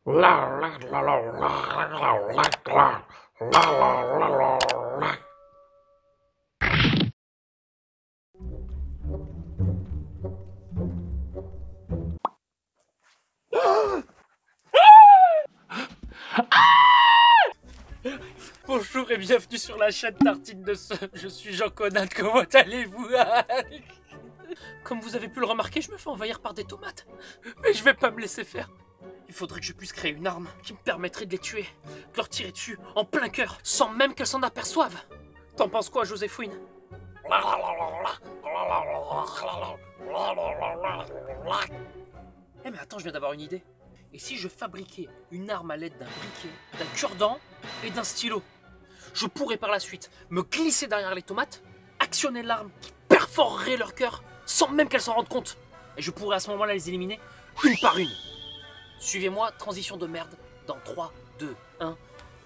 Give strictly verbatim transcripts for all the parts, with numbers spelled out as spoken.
Bonjour et bienvenue sur la chaîne Tartine de Seum, je suis Jean Conat, comment allez-vous? Comme vous avez pu le remarquer, je me fais envahir par des tomates, mais je vais pas me laisser faire. Il faudrait que je puisse créer une arme qui me permettrait de les tuer, de leur tirer dessus en plein cœur, sans même qu'elles s'en aperçoivent. T'en penses quoi, Joséphine? Eh mais attends, je viens d'avoir une idée. Et si je fabriquais une arme à l'aide d'un briquet, d'un cure-dent et d'un stylo? Je pourrais par la suite me glisser derrière les tomates, actionner l'arme qui perforerait leur cœur sans même qu'elles s'en rendent compte. Et je pourrais à ce moment-là les éliminer une par une. Suivez-moi, transition de merde, dans trois, deux, un...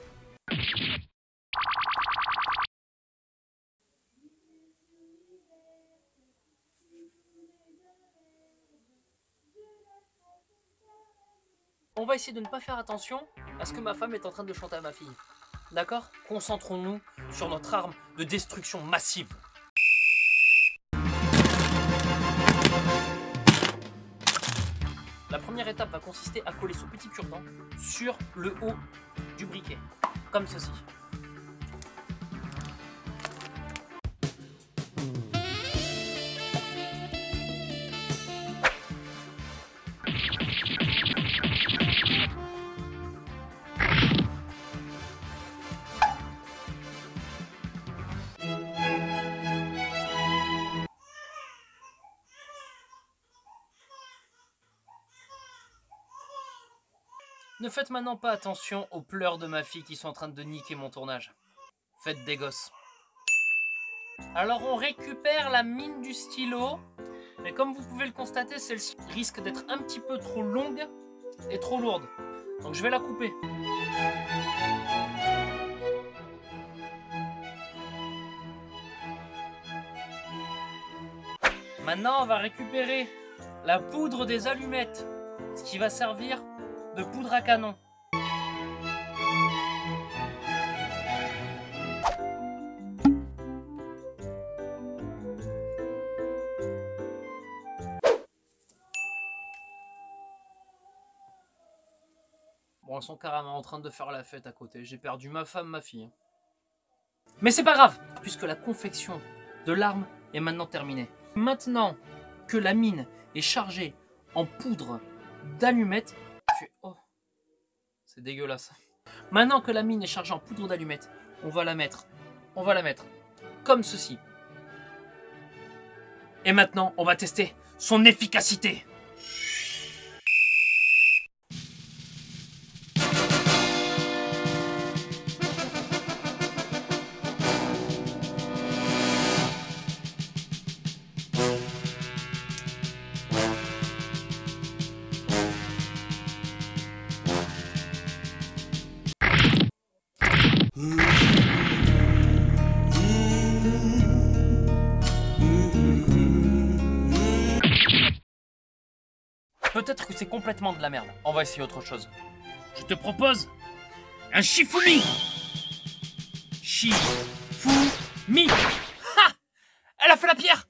On va essayer de ne pas faire attention à ce que ma femme est en train de chanter à ma fille. D'accord? Concentrons-nous sur notre arme de destruction massive. La première étape va consister à coller ce petit cure-dent sur le haut du briquet, comme ceci. Ne faites maintenant pas attention aux pleurs de ma fille qui sont en train de niquer mon tournage. Faites des gosses. Alors on récupère la mine du stylo, mais comme vous pouvez le constater, celle-ci risque d'être un petit peu trop longue et trop lourde. Donc je vais la couper. Maintenant on va récupérer la poudre des allumettes, ce qui va servir de poudre à canon. Bon, elles sont carrément en train de faire la fête à côté. J'ai perdu ma femme, ma fille. Mais c'est pas grave, puisque la confection de l'arme est maintenant terminée. Maintenant que la mine est chargée en poudre d'allumettes, oh, c'est dégueulasse. Maintenant que la mine est chargée en poudre d'allumettes, on va la mettre, on va la mettre comme ceci. Et maintenant, on va tester son efficacité. Peut-être que c'est complètement de la merde. On va essayer autre chose. Je te propose un Shifumi. Shifumi. Ha! Elle a fait la pierre.